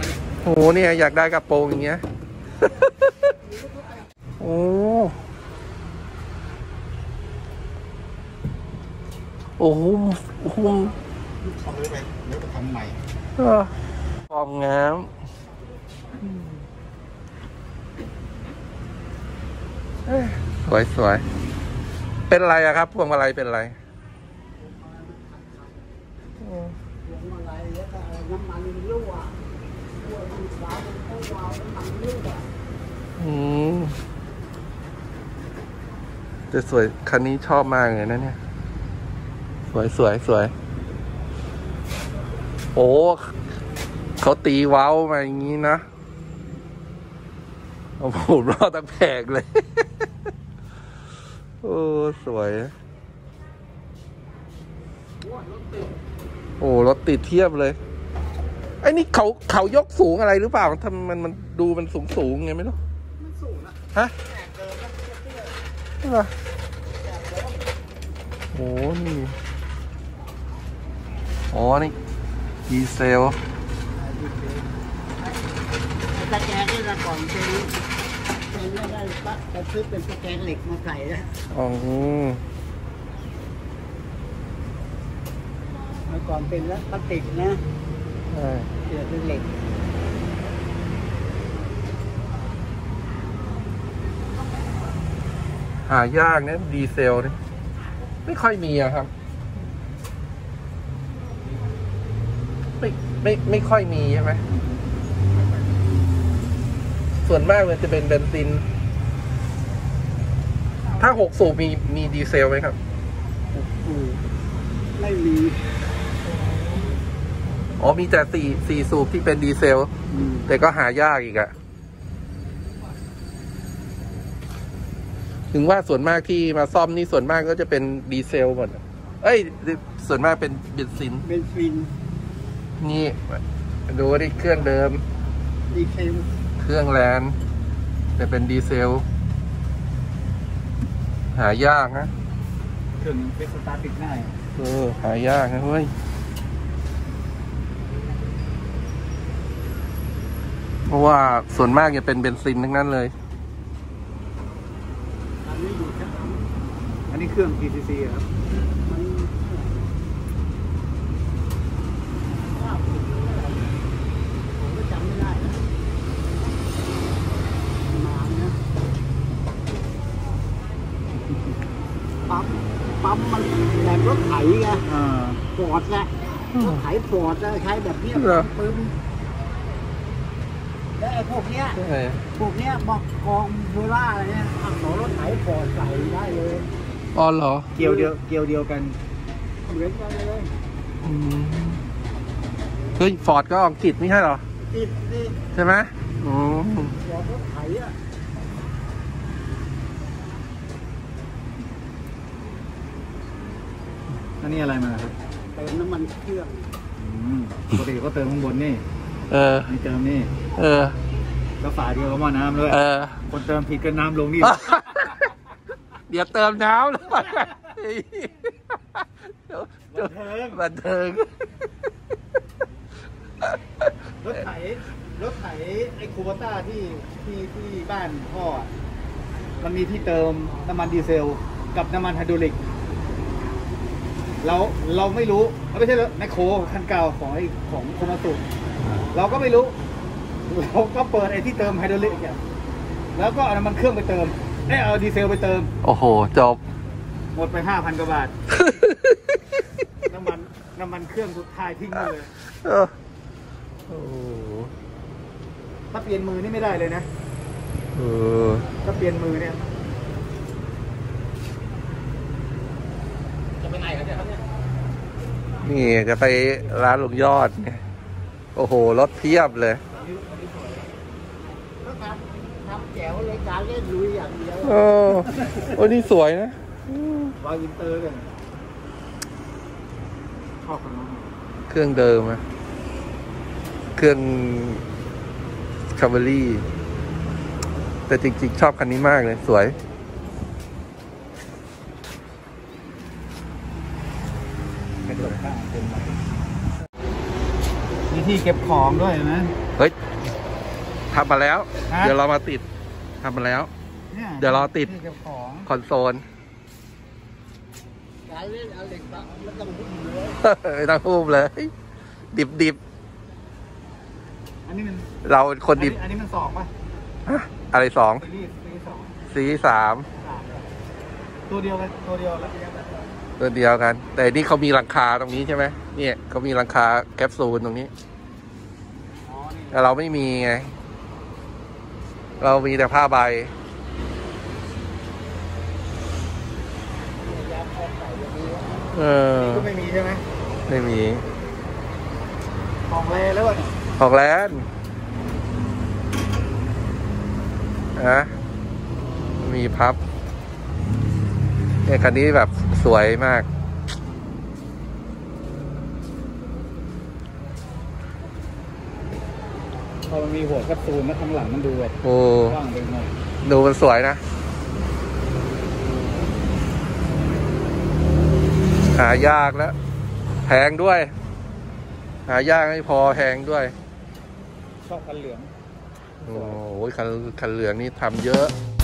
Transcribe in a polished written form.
โอ้เนี่ยอยากได้กระโปรงอย่างเงี้ยโอ้โอ้โหเอาเลยไปเดี๋ยวไปทำใหม่ความงามสวยเป็นไรอะครับพวงมาลัยเป็นไรพวงมาลัยแล้วก็น้ำมันรั่วฝาเป็นข้าววาวน้ำมันรั่วแต่สวยคันนี้ชอบมากเลยนะเนี่ยสวยโอ้เขาตีเว้ามาอย่างนี้นะโอ้โหรอดตั้งแผงเลยโอ้สวยโอ้รถติดเทียบเลยไอ้นี่เขายกสูงอะไรหรือเปล่าทำมันดูมันสูงไงไม่รู้มันสูงอะฮะใช่ป่ะโอ้นี่อ๋อนี่ดีเซลตะแกรงนี่ละก่อนเป็นไม่ได้ปั๊บจะซื้อเป็นตะแกรงเหล็กมาใส่แล้วอ๋อเมื่อก่อนเป็นแล้วพลาสติกนะเดี๋ยวเป็นเหล็กหายากนะดีเซลนี่ไม่ค่อยมีอะครับไม่ค่อยมีใช่ไหมส่วนมากมันจะเป็นเบนซินถ้า6 สูบมีดีเซลไหมครับไม่มีอ๋อมีแต่4 สูบที่เป็นดีเซลแต่ก็หายากอีกอะถึงว่าส่วนมากที่มาซ่อมนี่ส่วนมากก็จะเป็นดีเซลหมดเอ้ยส่วนมากเป็นเบนซินนี่ดูดิเครื่องเดิมดีเซลเครื่องแลนแต่เป็นดีเซลหายากนะเครื่องเป็นสตาร์ทติดง่ายหายากนะเฮ้ยเพราะว่าส่วนมากจะเป็นเบนซินทั้งนั้นเลยอันนี้เครื่อง PCC ครับผมก็จำไม่ได้นะนานนะปั๊มมันแบบรถไถไงฟอร์ดแหละรถไถฟอร์ดจะใช้แบบนี้ปึ้มแล้วไอ้พวกเนี้ยบอกกองเวล่าอะไรเนี่ยเอาหมอรถไถฟอร์ดใส่ได้เลยอ๋อเหรอเกี่ยวเดียวกันเหมือนกันเลยเฮ้ยฟอร์ดก็อังกฤษไม่ใช่เหรอติดใช่ไหมฟอร์ดรถไถอ่ะอันนี้อะไรมาครับเติมน้ำมันเครื่องปกติก็เติมข้างบนนี่นี่เติมนี่ก็ฝาเดียวก็หม้อน้ำด้วยคนเติมผิดก็น้ำลงนี่เดี๋ยวเติมน้ำเลยบันเทิงรถไถไอคูโบต้าที่บ้านพ่อมันมีที่เติมน้ำมันดีเซลกับน้ำมันไฮดรอลิกเราไม่รู้ไม่ใช่แมคโครคันเก่าของโคมาสุเราก็ไม่รู้เราก็เปิดไอที่เติมไฮดรอลิกแล้วก็เอาน้ำมันเครื่องไปเติมเอาดีเซลไปเติมโอ้โหจบหมดไป 5,000 กว่าบาท น้ำมันเครื่องสุดท้ายทิ้งเลยถ้าเปลี่ยนมือนี่ไม่ได้เลยนะถ้าเปลี่ยนมือเนี่ยจะไปไหนกันเนี่ยครับเนี่ยนี่จะไปร้านลุงยอดเนี่ยโอ้โหรถเพียบเลยทำแจ๋วเลยการเล่นลุยอย่างเดียวโอ้นี่สวยนะวางอินเตอร์เลยชอบกันมากเครื่องเดิมอะเครื่องคาร์บอรี่แต่จริงๆชอบคันนี้มากเลยสวยมีที่เก็บของด้วยนะเฮ้ยทำมาแล้วฮะเดี๋ยวเรามาติดทำมาแล้วนี่เดี๋ยวรอติดที่เก็บของคอนโซลการเล่นเอาเหล็กตัดไม่ต้องหุ้มเลยไม่ต้องพูดเลย ดิบอันนี้มันเราคนดิบอันนี้มันสองป่ะฮะอะไร2 ซีรีส์สองสี3 สามตัวเดียวกันตัวเดียวแล้วตัวเดียวกัน แต่นี่เขามีหลังคาตรงนี้ใช่ไหมเนี่ยเขามีหลังคาแคปซูลตรงนี้อ๋อนี่แต่เราไม่มีไง เรามีแต่ผ้าใบยามออกใส่อย่างนี้เออก็ไม่มีใช่ไหมไม่มีของแรแล้วอ่ะเนี่ยของแลนด์นะมีพับเนี่ยคันนี้แบบสวยมากพอมันมีหัวแคปซูลแล้วข้างหลังมันดูแบบโอ้กว้างไปหน่อยดูมันสวยนะ หายากแล้ว แพงด้วย หายากไม่พอแพงด้วยชอบคันเหลืองโอ้โหคันเหลืองนี่ทำเยอะ